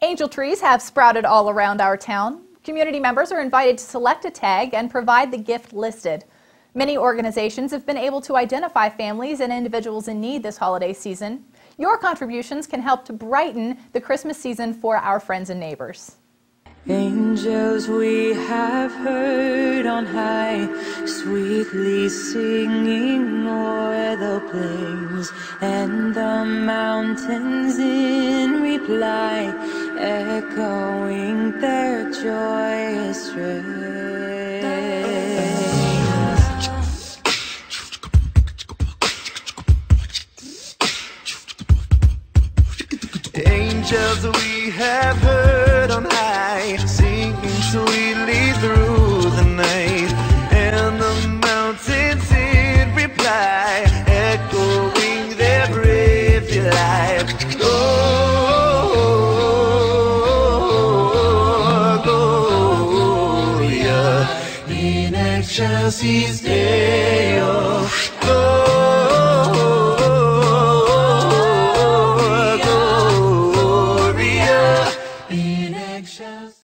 Angel trees have sprouted all around our town. Community members are invited to select a tag and provide the gift listed. Many organizations have been able to identify families and individuals in need this holiday season. Your contributions can help to brighten the Christmas season for our friends and neighbors. Angels we have heard on high, sweetly singing o'er the plains, and the mountains in reply, echoing their joyous strain. Angels we have heard on high, singing sweetly through the night, and the mountains in reply, echoing their brave delight. Gloria in excelsis Deo.